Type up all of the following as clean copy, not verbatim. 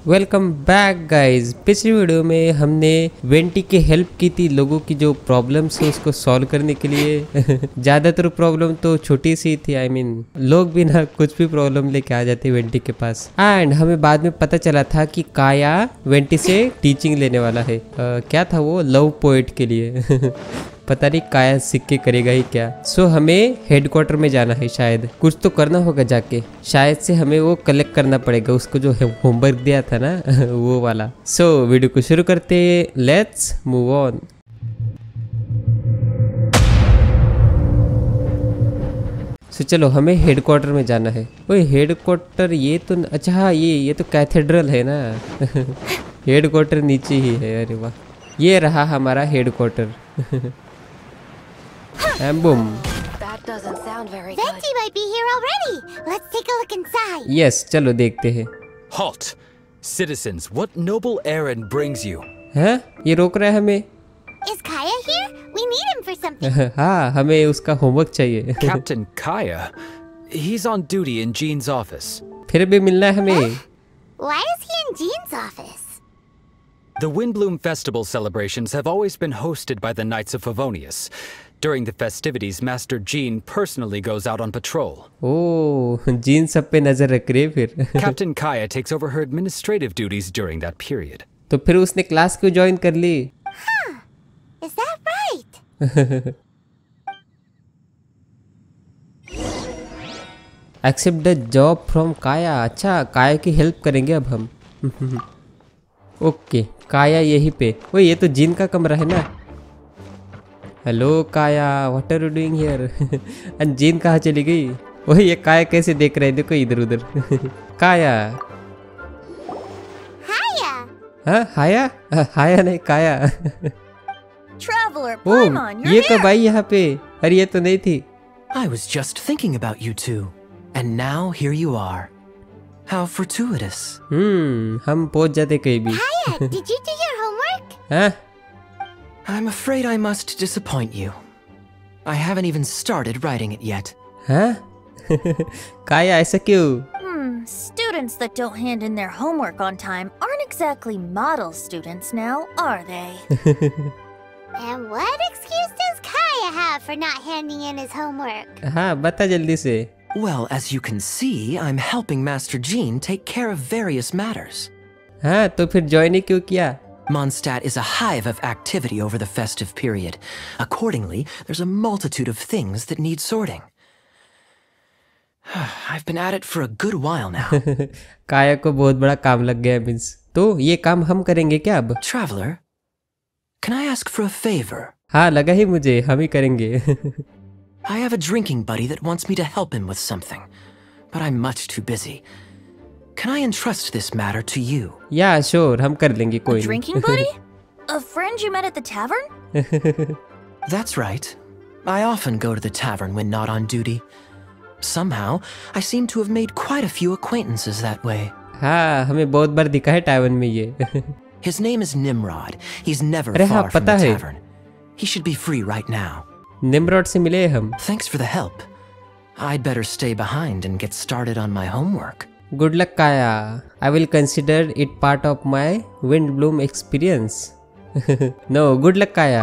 Welcome back guys. पिछली video में हमने वेंटी की हेल्प की थी लोगों की जो प्रॉब्लम्स है उसको सॉल्व करने के लिए। ज्यादातर प्रॉब्लम तो छोटी सी थी, आई मीन लोग भी ना कुछ भी प्रॉब्लम लेके आ जाते वेंटी के पास। एंड हमें बाद में पता चला था कि काया वेंटी से टीचिंग लेने वाला है। क्या था वो, लव पोएट के लिए। पता नहीं काया सीख के करेगा ही क्या। सो हमें हेडक्वार्टर में जाना है, शायद कुछ तो करना होगा जाके। शायद से हमें वो कलेक्ट करना पड़ेगा उसको जो होमवर्क दिया था ना वो वाला। सो वीडियो को शुरू करते, लेट्स मूव ऑन। सो चलो हमें हेडक्वार्टर में जाना है। ओए हेडक्वार्टर, ये तो अच्छा हाँ ये तो कैथेड्रल है ना। हेडक्वार्टर नीचे ही है। अरे वाह, ये रहा हमारा headquarter. And boom. That doesn't sound very good. Venti might be here already. Let's take a look inside. Yes, चलो देखते हैं। Halt! Citizens, what noble errand brings you? हैं? ये रोक रहा है हमें। Is Kaya here? We need him for something. हाँ, हमें उसका होमवर्क चाहिए। Captain Kaya? He's on duty in Jean's office. फिर भी मिलना है हमें। Why is he in Jean's office? The Windbloom Festival celebrations have always been hosted by the Knights of Favonius. During the festivities, Master Jean personally goes out on patrol. ओह, Jean सब पे नजर रख रही है फिर। Captain Kaya takes over her administrative duties during that period. तो फिर उसने क्लास क्यों ज्वाइन कर ली? Is that right? Accept the job from Kaeya. अच्छा, काया की हेल्प करेंगे अब हम। ओके, काया यहीं पे। वो ये तो जीन का कमरा है ना। Hello Kaeya, what are you doing here? Jean कहाँ चली गई? वही ये काया कैसे देख रहे हैं, देखो इधर उधर। काया। Hiya. हाँ हाया, हाया नहीं काया। Traveler, ओह, Paimon, ये you're कब here. आई यहाँ पे? अरे ये तो नहीं थी। I was just thinking about you two, and now here you are. How fortuitous. हम पहुँच जाते कहीं भी। Hiya, did you do your homework? हाँ? I'm afraid I must disappoint you. I haven't even started writing it yet. हाँ? काया ऐसा क्यों? Students that don't hand in their homework on time aren't exactly model students now, are they? And what excuse does Kaya have for not handing in his homework? हाँ बता जल्दी से। Well, as you can see, I'm helping Master Jean take care of various matters. हाँ तो फिर join ही क्यों किया? Mondstadt is a hive of activity over the festive period. Accordingly, there's a multitude of things that need sorting. I've been at it for a good while now. काया को बहुत बड़ा काम लग गया मीन्स। तो ये काम हम करेंगे क्या अब? Traveler, can I ask for a favor? हाँ लगा ही मुझे, हम ही करेंगे। I have a drinking buddy that wants me to help him with something, but I'm much too busy. Can I entrust this matter to you? Yeah sure, हम कर लेंगे A कोई drinking buddy? A friend you met at the tavern? नहीं। That's right. I often go to the tavern when not on duty. Somehow, I seem to have made quite a few acquaintances that way. हाँ हमें बहुत बार दिखा है Taiwan में ये। His name is Nimrod. He's never अरे हाँ, far from पता the है। tavern. He should be free right now. निम्रॉड से मिले हम। Thanks for the help. I'd better stay behind and get started on my homework. Good luck Kaeya, I will consider it part of my Windblume experience. No, good luck Kaeya.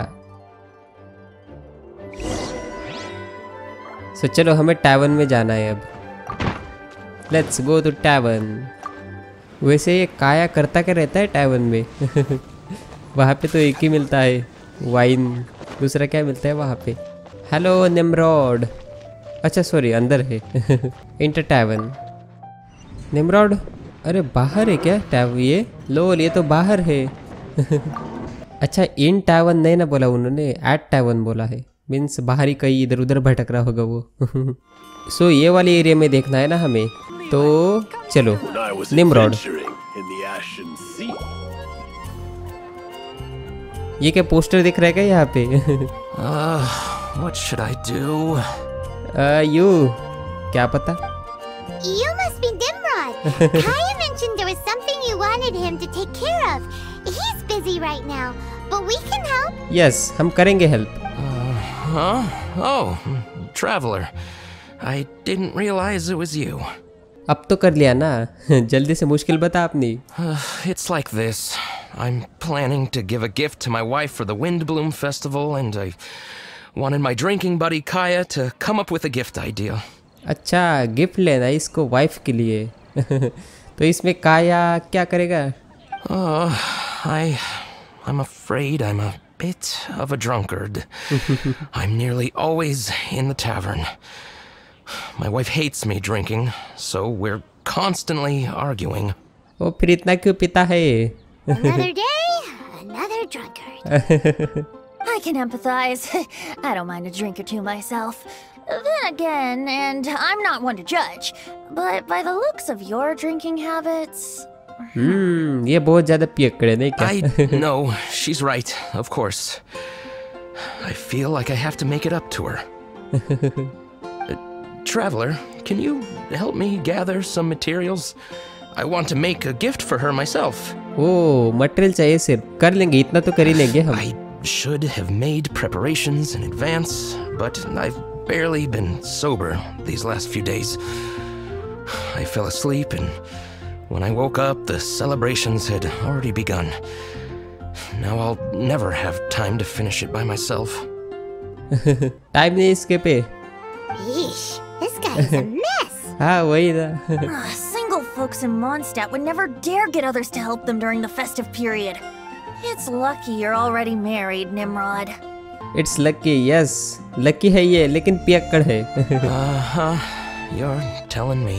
So चलो हमें tavern में जाना है अब। Let's go to tavern. वैसे ये काया करता क्या रहता है टैवन में? वहाँ पे तो एक ही मिलता है वाइन, दूसरा क्या मिलता है वहाँ पे? Hello Nimrod. अच्छा सॉरी, अंदर है। इंटर टैवन। निम्रॉड, अरे बाहर है क्या टैव? ये लोल, ये तो बाहर है। अच्छा इन टैवन नहीं ना बोला उन्होंने, एट टैवन बोला है। मीन्स बाहर ही कहीं इधर उधर भटक रहा होगा वो। सो ये वाले एरिया में देखना है ना हमें, तो चलो निम्रॉड। ये क्या पोस्टर दिख रहा है क्या यहाँ पे? What should I do? You क्या पता। You must be Nimrod. Kaya mentioned there was something you wanted him to take care of. He's busy right now, but we can help. Yes हम करेंगे help. Huh? Oh, Traveler. I didn't realize it was you. अब तो कर लिया ना। जल्दी से मुश्किल बता अपनी। It's like this. I'm planning to give a gift to my wife for the Windbloom Festival, and I wanted my drinking buddy Kaya to come up with a gift idea. अच्छा, गिफ्ट लेना है इसको wife के लिए। तो इसमें काया क्या करेगा? I'm afraid I'm a bit of a drunkard. I'm nearly always in the tavern. My wife hates me drinking, so we're constantly arguing. ओ फिर इतना क्यों पीता है? Another day, another drunkard. I can empathize. I don't mind a drink or two myself. Then again, and I'm not one to judge, but by the looks of your drinking habits... ये बहुत ज़्यादा पियक्कड़ है नहीं क्या? I know, she's right, of course. I feel like I have to make it up to her. Traveler, can you help me gather some materials? I want to make a gift for her myself. Oh material चाहिए सिर्फ, कर लेंगे, इतना तो कर ही लेंगे हम। I should have made preparations in advance, but I've barely been sober these last few days. I fell asleep, and when I woke up, the celebrations had already begun. Now I'll never have time to finish it by myself. Time नहीं इसके पे। Yeesh, this guy is a mess. हाँ वही ना। Single folks in Mondstadt would never dare get others to help them during the festive period. It's lucky you're already married, Nimrod. It's lucky, yes. Lucky है ये, लेकिन पियक्कड़ है। You're telling me.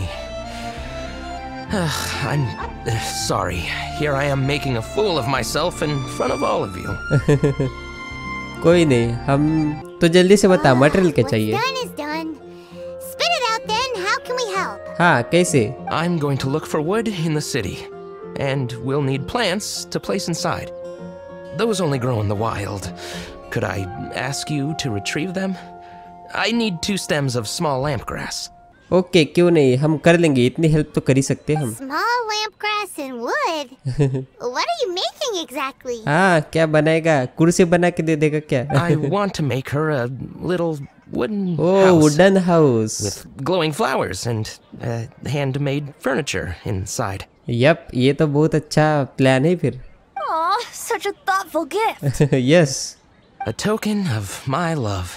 I'm sorry. Here I am making a fool of myself in front of all of you. कोई नहीं, हम तो जल्दी से बता मटेरियल क्या What's चाहिए? done is done. Spit it out then. How can we help? हाँ कैसे? I'm going to look for wood in the city, and we'll need plants to place inside. Those only grow in the wild. Could I ask you to retrieve them? I need 2 stems of small lamp grass. Okay क्यों नहीं, हम कर लेंगे, इतनी help तो कर ही सकते हैं हम। Small lamp grass and wood. What are you making exactly? हाँ क्या बनाएगा, कुर्सी बना के दे देगा क्या? I want to make her a little wooden oh house wooden house. with glowing flowers and handmade furniture inside. यप, ये तो बहुत अच्छा प्लान है फिर। Aw, such a thoughtful gift. Yes. A token of my love.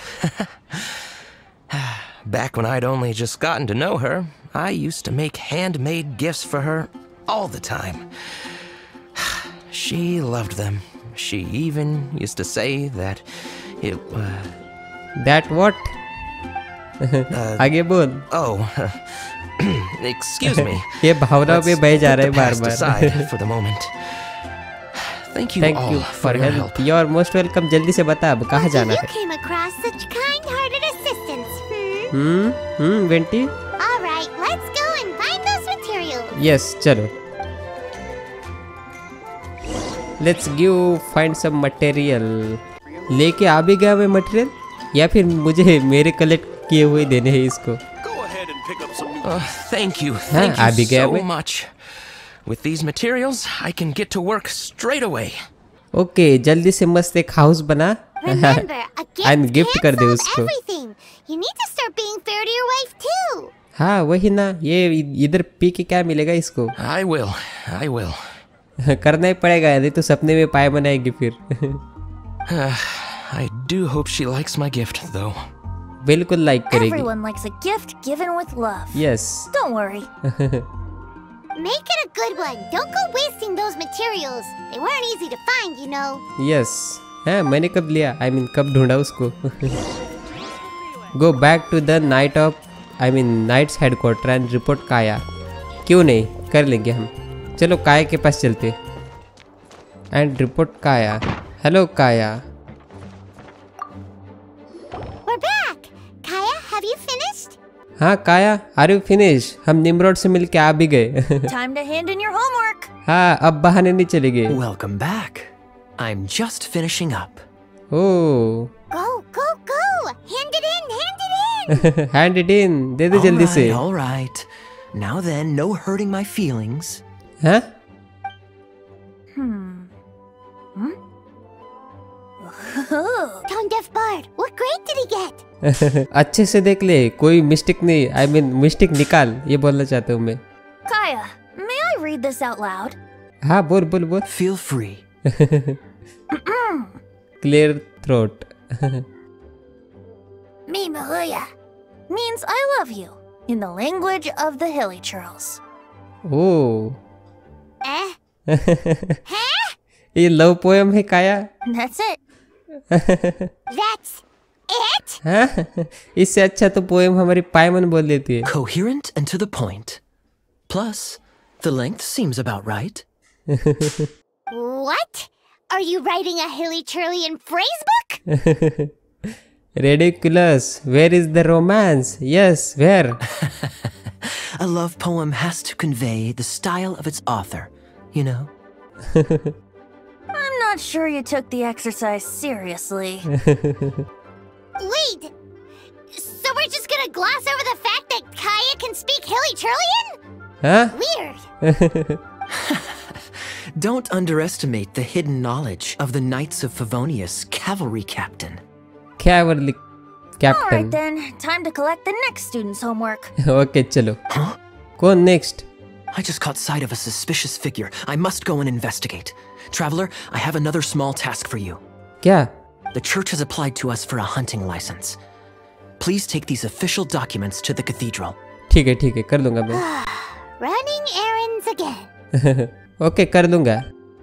Back when I'd only just gotten to know her, I used to make handmade gifts for her all the time. She loved them. She even used to say that it... That what? आगे बोल। Oh, excuse me. ये भावनाओं पे बह जा रहा है Let's बार put the past बार। aside for the moment. Thank you thank all you for for your help, help. You are most welcome. जल्दी से बता अब कहाँ जाना You है? came across such kind-hearted assistance. Venti. All right, let's go and find those materials. Yes चलो, let's give find some material. लेके आ भी गया मैं मटेरियल, या फिर मुझे मेरे कलेक्ट किए हुए देने हैं इसको? Thank you. हाँ, Thank आ भी you गया so मैं। much. With these materials, I can get to work straight away. Okay जल्दी से मस्त एक हाउस बना Remember, a And gift gift कर can't दे solve उसको। everything. You need to start being fair to your wife too. हाँ वही ना, ये इधर पी के क्या मिलेगा इसको? I will. I will. करना ही पड़ेगा, नहीं तो सपने में पाए बनाएगी फिर। I do hope she likes my gift, though. बिल्कुल लाइक करेगी। Everyone likes a gift given with love. Yes. Don't worry. Make it a good one. Don't go wasting those materials. They weren't easy to find, you know. Yes हाँ, मैंने कब लिया, I mean कब ढूंढा उसको? Go back to the knight of knights headquarter and report Kaeya. क्यों नहीं, कर लेंगे हम। चलो काया के पास चलते एंड रिपोर्ट काया। हेलो काया। We're back. Kaya, have you finished? हाँ काया, आर यू फिनिश? हम निमरोड से मिलके आ भी गए। Time to hand in your homework. हाँ अब बहाने नहीं चलेंगे। Welcome back. I'm just finishing up. Oh Go, go, go. Hand it in, hand it in. Hand it in, दे दे जल्दी से। All right. Now then, no hurting my feelings. हाँ Tone deaf bard. What grade did he get? अच्छे से देख ले, कोई मिस्टेक नहीं, आई मीन मिस्टेक निकाल, ये बोलना चाहता हूँ मैं। Kaya, may I read this out loud? हाँ बोल बोल बोल. Feel free. Clear throat. Me Mahuya means I love you in the language of the Hilly Churls. Oh. Eh? ये लव पोएम है Kaeya. That's it. That's it? हाँ इससे अच्छा तो पोएम हमारी पायमन बोल देती है. Coherent and to the point. Plus, the length seems about right. What? Are you writing a Hilly Churlian phrase book? Ridiculous. Where is the romance? Yes, where? A love poem has to convey the style of its author, you know? I'm not sure you took the exercise seriously. Wait! So we're just gonna gloss over the fact that Kaya can speak Hilly Churlian? Huh? Weird. Don't underestimate the hidden knowledge of the Knights of Favonius cavalry captain. Cavalry Alright captain. then, time to collect the next student's homework. Okay, चलो. Huh? कौन next? I just caught sight of a suspicious figure. I must go and investigate. Traveler, I have another small task for you. क्या? The church has applied to us for a hunting license. Please take these official documents to the cathedral. ठीक है कर लूँगा मैं. Running errands again. Okay कर लूँगा.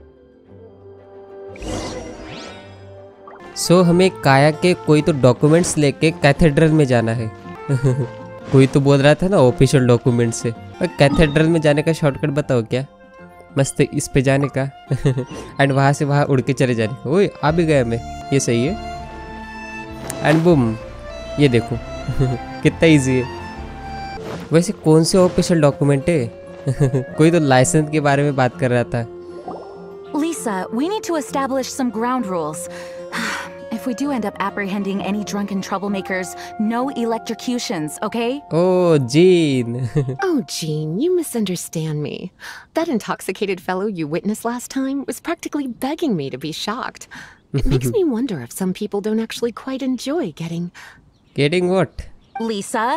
सो हमें काया के कोई तो डॉक्यूमेंट्स लेके कैथेड्रल में जाना है. कोई तो बोल रहा था ना ऑफिशियल डॉक्यूमेंट से. और कैथेड्रल में जाने का शॉर्टकट बताओ क्या. मस्त इस पे जाने का एंड वहाँ से वहाँ उड़ के चले जाने का. ओए आ भी गया मैं. ये सही है. एंड बूम ये देखो कितना इजी है. वैसे कौन से ऑफिशियल डॉक्यूमेंट है. कोई तो लाइसेंस के बारे में बात कर रहा था. Lisa, we need to establish some ground rules. If we do end up apprehending any drunken troublemakers, no electrocutions, okay? Oh, Jean. Oh, Jean, you misunderstand me. That intoxicated fellow you witnessed last time was practically begging me to be shocked. It makes me wonder if some people don't actually quite enjoy getting... Getting what? Lisa?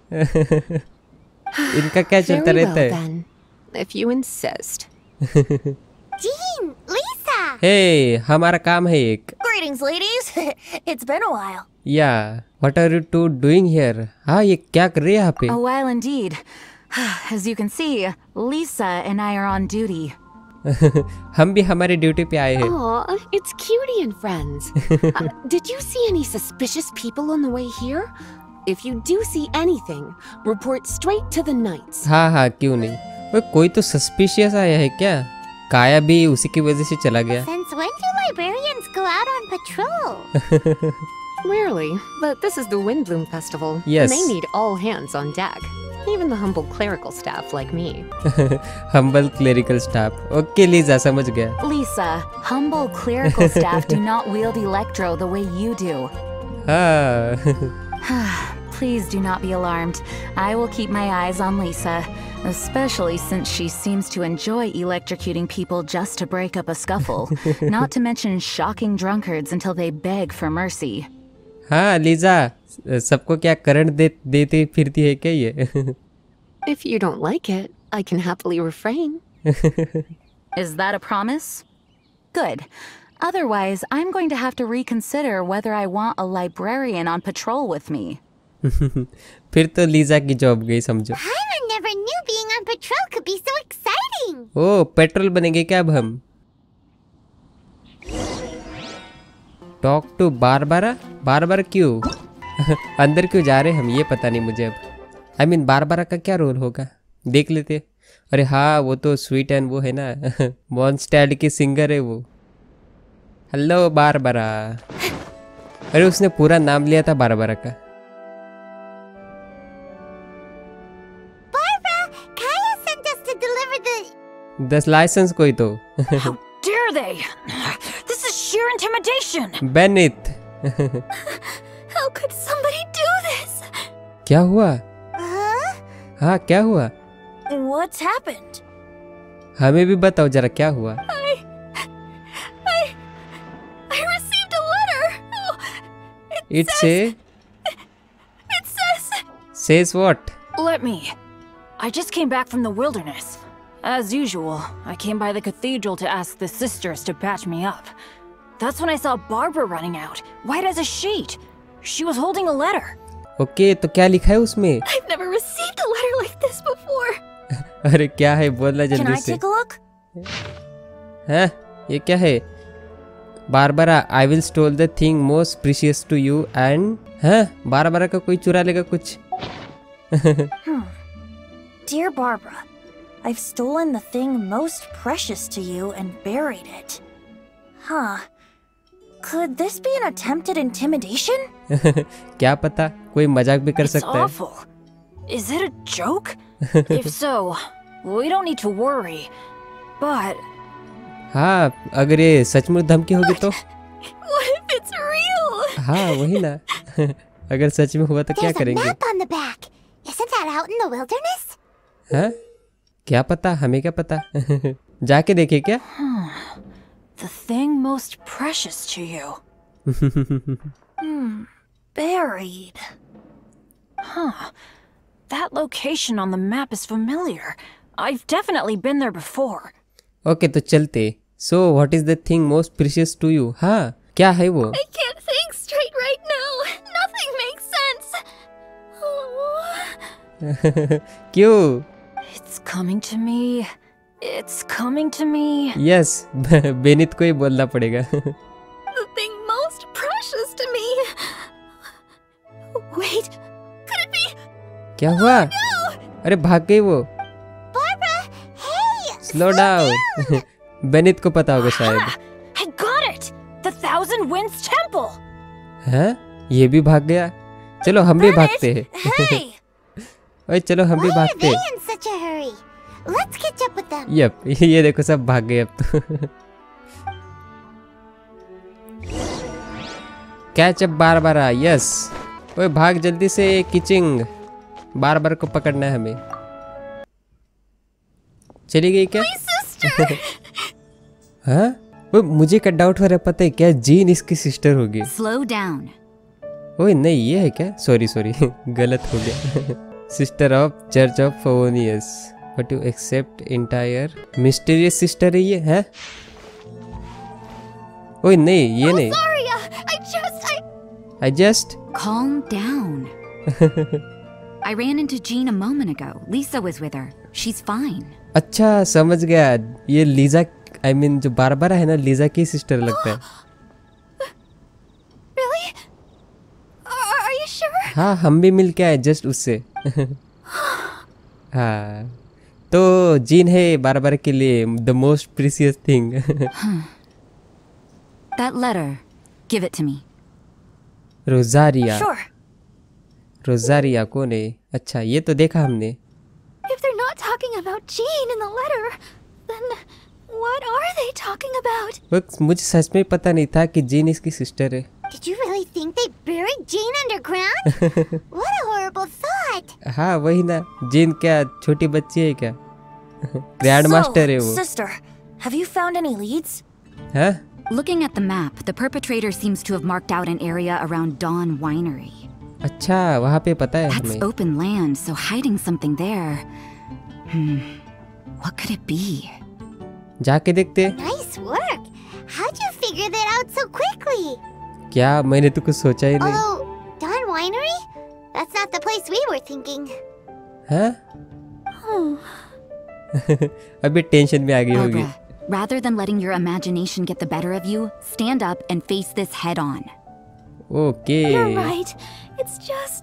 इनका क्या चलता Very रहता well, है? then. If you insist. Jean, Lisa! Hey, हमारा काम है एक. Greetings, ladies. It's been a while. Yeah. What are you two doing here? हाँ ये क्या कर रही है यहाँ पे? A while indeed. As you can see, Lisa and I are on duty. हम भी हमारे ड्यूटी पे आए हैं. Aw, it's Cutie and friends. Did you see any suspicious people on the way here? If you do see anything, report straight to the Knights. हाँ क्यों नहीं. वो कोई तो सस्पिशियस आया है क्या? काया भी उसी की वजह से चला गया. Since when do librarians go out on patrol? Rarely, but this is the Windbloom Festival. Yes. And they need all hands on deck. Even the humble clerical staff like me. Humble clerical staff. Okay, Lisa, समझ गया. Lisa, humble clerical staff do not wield electro the way you do. हाँ. Please do not be alarmed. I will keep my eyes on Lisa, especially since she seems to enjoy electrocuting people just to break up a scuffle, not to mention shocking drunkards until they beg for mercy. हाँ Lisa सबको क्या current देती फिरती है क्या ये? If you don't like it, I can happily refrain. Is that a promise? Good. Otherwise, I'm going to have to reconsider whether I want a librarian on patrol with me. फिर तो Lisa की job गई समझो. I never knew being on patrol could be so exciting. Oh patrol बनेंगे क्या अब हम? Talk to Barbara क्यों? अंदर क्यों जा रहे हम ये पता नहीं मुझे अब. I mean बारबारा का क्या रोल होगा देख लेते. अरे हाँ वो तो स्वीट एंड वो है ना मॉन्स्टैड की सिंगर है वो. Hello Barbara. अरे उसने पूरा नाम लिया था बारबारा का. दस लाइसेंस कोई तो. How dare they? This is sheer intimidation. Bennett. How could somebody do this? क्या हुआ? हाँ क्या हुआ? What's happened? हमें भी बताओ जरा क्या हुआ? I received a letter. Oh, It says it says what? Let me. I just came back from the wilderness. As usual, I came by the cathedral to ask the sisters to patch me up. That's when I saw Barbara running out, white as a sheet. She was holding a letter. Okay तो क्या लिखा है उसमें? I've never received a letter like this before. अरे क्या है बोलना Can जल्दी I से। take a look? हैं ये क्या है? Barbara I will stole the thing most precious to you and हैं बारबरा का कोई चुरा लेगा कुछ। Dear Barbara, I've stolen the thing most precious to you and buried it. Huh. Could this be an attempted intimidation? क्या पता कोई मजाक भी कर It's सकता है। awful. Is it a joke? If so, we don't need to worry. But हाँ अगर ये सचमुच धमकी होगी तो What if it's real? हाँ वही ना अगर सच में हुआ तो क्या There's a करेंगे? map on the back. Isn't that out in the wilderness? हाँ क्या पता हमें क्या पता जाके देखे क्या? the thing most precious to you. Buried. Huh. That location on the map is familiar. I've definitely been there before. Okay तो चलते। So what is the thing most precious to you? हाँ क्या है वो? I can't think straight right now. Nothing makes sense. क्यों? It's coming to me. It's coming to me. Yes Bennett को ही बोलना पड़ेगा। The thing most precious to me. Wait, could it be? क्या हुआ? अरे भाग गई वो। Barbara, hey! Slow down. Bennett को पता होगा शायद। I got it! The Thousand Winds Temple! हैं ये भी भाग गया। चलो हम भी भागते हैं। Hey! ओए चलो हम भी Why are भागते they हैं। in such a hurry? Let's catch up with them. Yup ये देखो सब भाग गए अब तो। Catch up Barbara yes. ओए भाग जल्दी से किचिंग। बारबर को पकड़ना है हमें। चली गई क्या? हाँ वो मुझे का डाउट हो रहा है पता है क्या जीन इसकी सिस्टर होगी। Slow down. ओए नहीं ये है क्या? सॉरी गलत हो गया। सिस्टर ऑफ चर्च ऑफ फोनियस but you accept entire mysterious sister है ये है? ओए नहीं ये नहीं। Sorry, I just Calm down. I ran into Jean a moment ago. Lisa was with her. She's fine. अच्छा समझ गया ये लीजा I mean जो बारबरा है ना लीजा की सिस्टर लगता है। Really? Are you sure? हाँ हम भी मिल के आए जस्ट उससे। हाँ तो जीन है बारबरा के लिए the most precious thing. That letter. Give it to me. Rosaria. Sure. Rosaria कौन है? अच्छा ये तो देखा हमने। If they're not talking about Jean in the letter, then what are they talking about? वो मुझे सच में पता नहीं था कि जीन इसकी सिस्टर है। Did you really think they buried Jean underground? What a horrible thought! हाँ वही ना जीन क्या छोटी बच्ची है क्या? ग्रैंड मास्टर है वो। Sister, have you found any leads? हाँ Looking at the map, the perpetrator seems to have marked out an area around Dawn Winery. अच्छा वहाँ पे पता है That's हमें। open land, so hiding something there. What could it be? जाके देखते। Nice work! How'd you figure that out so quickly? क्या मैंने तो कुछ सोचा ही नहीं। Although, Dawn Winery? That's not the place we were thinking. हाँ? अभी टेंशन में आ गई होगी। Barbara, rather than letting your imagination get the better of you, stand up and face this head on. Okay. You're right. It's just.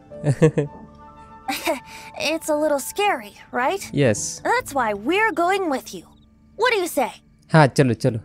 It's a little scary, right? Yes. That's why we're going with you. What do you say? हाँ चलो चलो।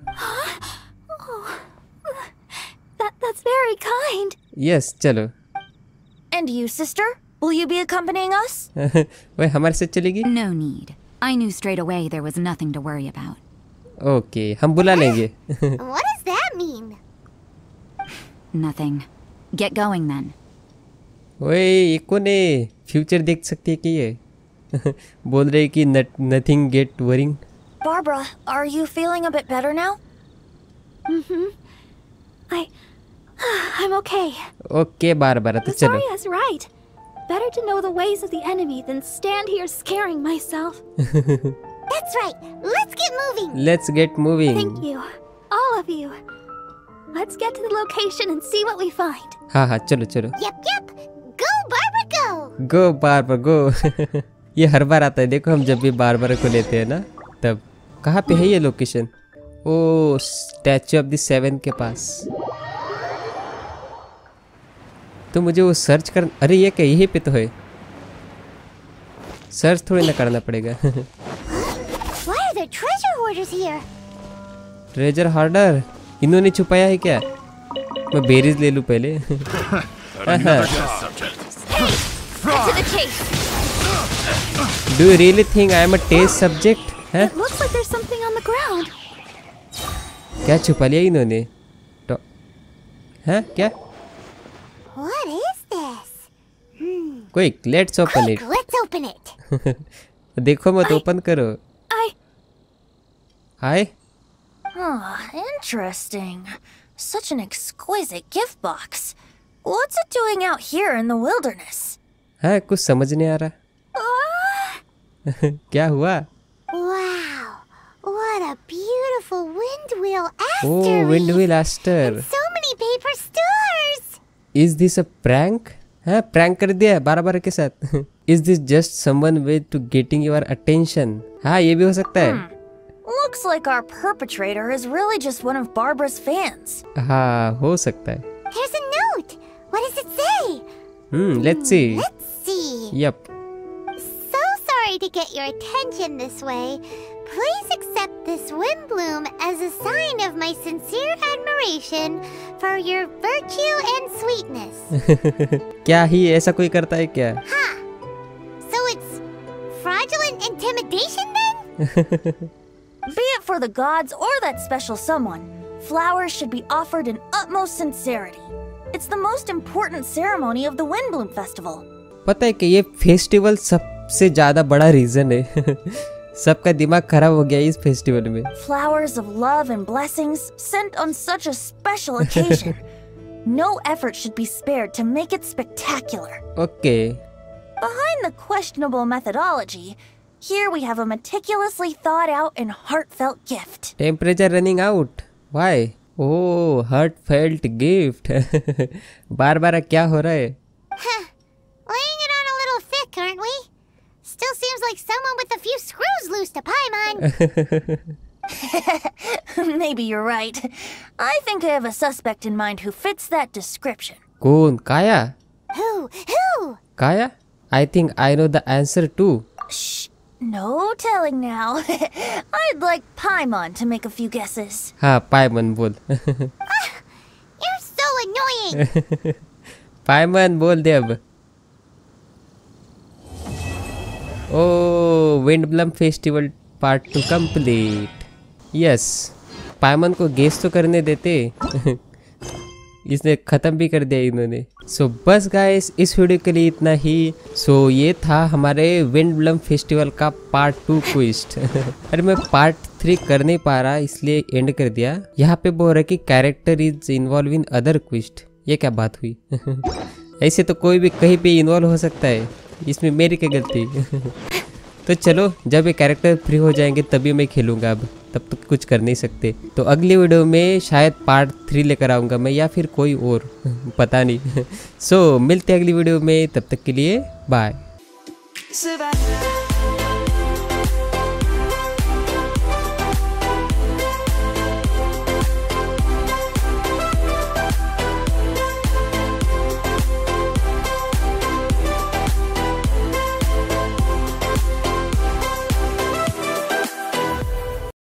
That's very kind. Yes चलो। And you, sister? Will you be accompanying us? वह हमारे साथ चलेगी? No need. I knew straight away there was nothing to worry about. Okay हम बुला लेंगे। What does that mean? Nothing. Get going then. ओए ये कौन है? फ्यूचर देख सकती है कि ये? बोल रहे कि nothing get worrying. Barbara, are you feeling a bit better now? I'm okay. Okay Barbara तो चलो। Zarya's right. better to know the ways of the enemy than stand here scaring myself. That's right. Let's get moving. Let's get moving. Thank you, all of you. Let's get to the location and see what we find. हाँ हाँ चलो चलो. Yep. Go, Barbara, go. Go Barbara go. ये हर बार आता है, देखो हम जब भी बारबारा को लेते हैं ना तब. कहाँ पे है ये location? Oh statue of the seven के पास. तो मुझे वो सर्च कर, अरे ये क्या यहीं पे तो है. सर्च थोड़ी ना करना पड़ेगा. Why are there treasure hoarders here? Treasure hoarder इन्होंने छुपाया है क्या? मैं बेरीज ले लूं पहले. To the chase. Do you really think I am a test subject? हैं? It looks like there's something on the ground. क्या छुपा लिया इन्होंने? तो हैं क्या? What is this? Quick, let's open Quick, it. let's open it. देखो मत ओपन करो. हाय. Interesting. Such an exquisite gift box. What's it doing out here in the wilderness? हाँ कुछ समझ नहीं आ रहा. क्या हुआ? Wow, what a beautiful windwheel Oh, asteroid. windwheel aster. And so many paper stars. Is this a prank? हाँ prank कर दिया है बारबारा के साथ. Is this just someone way to getting your attention? हाँ ये भी हो सकता है. Looks like our perpetrator is really just one of Barbara's fans. हाँ हो सकता है. There's a note. What does it say? Let's see. Let's see. Yep. So sorry to get your attention this way. Please accept this windbloom as a sign of my sincere admiration for your virtue and sweetness. क्या ही ऐसा कोई करता है क्या? Huh. So it's fraudulent intimidation then? Be it for the gods or that special someone, flowers should be offered in utmost sincerity. It's the most important ceremony of the Windbloom Festival. पता है कि ये festival सबसे ज्यादा बड़ा reason है. सबका दिमाग खराब हो गया इस फेस्टिवल में. Flowers of love and blessings sent on such a special occasion. No effort should be spared to make it spectacular. Okay. Behind the questionable methodology, here we have a meticulously thought out and heartfelt gift. Temperature running out. Why? Oh, heartfelt gift. Barbara क्या हो रहा है? Laying it on a little thick, aren't we? Still seems like someone with a few screws loose to Paimon. Maybe you're right. I think I have a suspect in mind who fits that description. कौन? काया? Who? काया? I think I know the answer too. Shh. No telling now. I'd like Paimon to make a few guesses. हाँ पाइमन बोल. You're so annoying. पाइमन बोल दे अब. Oh, Windbloom Festival Part 2 complete. Yes. पाइमन को guess तो करने देते. इसने ख़त्म भी कर दिया इन्होंने. सो बस गाइस इस वीडियो के लिए इतना ही. सो ये था हमारे विंडब्लम फेस्टिवल का पार्ट 2 क्विस्ट. अरे मैं पार्ट 3 कर नहीं पा रहा इसलिए एंड कर दिया. यहाँ पे बोल रहा है कि character is involve in other quest. ये क्या बात हुई? ऐसे तो कोई भी कहीं पे इन्वॉल्व हो सकता है. इसमें मेरी क्या गलती? तो चलो जब ये कैरेक्टर फ्री हो जाएंगे तभी मैं खेलूँगा. अब तब तक कुछ कर नहीं सकते. तो अगली वीडियो में शायद पार्ट 3 लेकर आऊँगा मैं या फिर कोई और. पता नहीं. सो मिलते हैं अगली वीडियो में. तब तक के लिए बाय.